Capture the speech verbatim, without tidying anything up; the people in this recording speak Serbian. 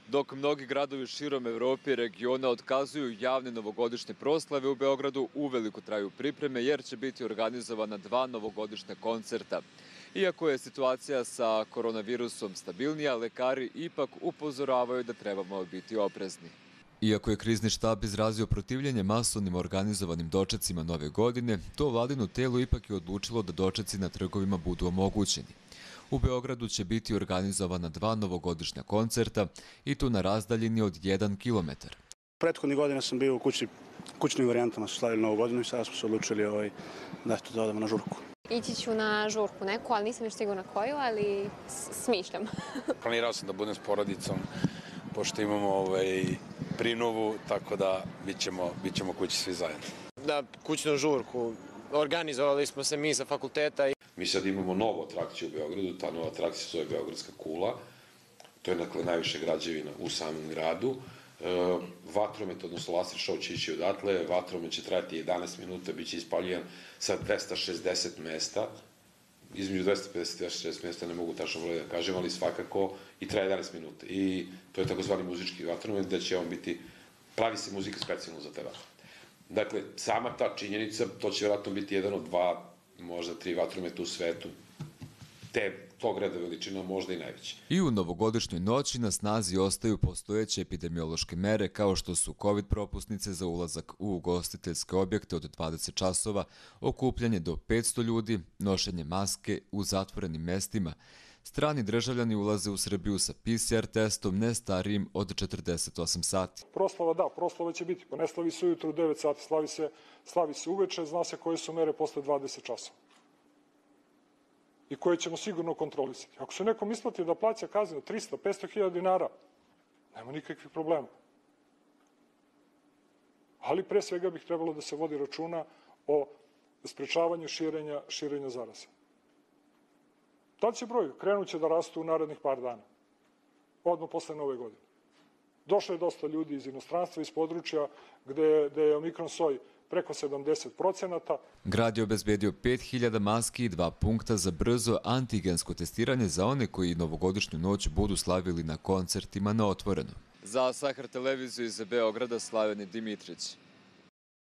Dok mnogi gradovi širom Evrope i regiona otkazuju javne novogodišnje proslave, u Beogradu uveliko traju pripreme jer će biti organizovana dva novogodišnja koncerta. Iako je situacija sa koronavirusom stabilnija, lekari ipak upozoravaju da trebamo biti oprezni. Iako je krizni štab izrazio protivljenje masovnim organizovanim dočecima nove godine, to vladino telo ipak je odlučilo da dočeci na trgovima budu omogućeni. U Beogradu će biti organizovana dva novogodišnja koncerta i to na razdaljini od jedan kilometar. Prethodnih godina sam bio u kući, kućnim varijantama su slavili novu godinu i sada smo se odlučili ovaj, da eto da odemo na žurku. Ići ću na žurku neku, ali nisam još sigurna koju, ali smišljam. Planirao sam da budem s porodicom, pošto imamo ovaj, prinovu, tako da bit ćemo, bit ćemo kući svi zajedno. Na kućnu žurku organizovali smo se mi sa fakulteta. Mi sad imamo novu atrakciju u Beogradu, ta nova atrakcija se zove Beogradska kula. To je dakle najviše građevina u samom gradu. E, vatromet, odnosno laser show će ići odatle, vatromet će trajati jedanaest minuta, bit će ispaljivan sa dvesta šezdeset mesta, između dvesta pedeset i dvesta šezdeset mesta, ne mogu tačno vrlo da kažem, ali svakako i traje jedanaest minuta. I to je takozvani muzički vatromet, gde će on biti, pravi se muzika specijalno za te vatromet. Dakle, sama ta činjenica, to će vjerojatno biti jedan od dva, možda tri vatrometa u svetu, te tog reda veličina možda i najveći. I u novogodišnjoj noći na snazi ostaju postojeće epidemiološke mere kao što su COVID propusnice za ulazak u ugostiteljske objekte od dvadeset časova, okupljanje do petsto ljudi, nošenje maske u zatvorenim mestima. Strani državljani ulaze u Srbiju sa P C R testom ne starijim od četrdeset osam sati. Proslava, da, proslava će biti, pa ne slavi se ujutro u devet sati, slavi se, slavi se uveče, zna se koje su mere posle dvadeset časova. I koje ćemo sigurno kontrolisati. Ako se nekom isplati da plaća kaznu trista do petsto hiljada dinara, nema nikakvih problema. Ali pre svega bih trebalo da se vodi računa o sprečavanju širenja, širenja zaraze. Tad će broj, krenut će da rastu u narednih par dana, odmah posle nove godine. Došlo je dosta ljudi iz inostranstva, iz područja gde, gde je omikron soj preko sedamdeset procenata. Grad je obezbedio pet hiljada maski i dva punkta za brzo antigensko testiranje za one koji novogodišnju noć budu slavili na koncertima na otvoreno. Za Sahar televiziju iz Beograda, Slaven Dimitrić.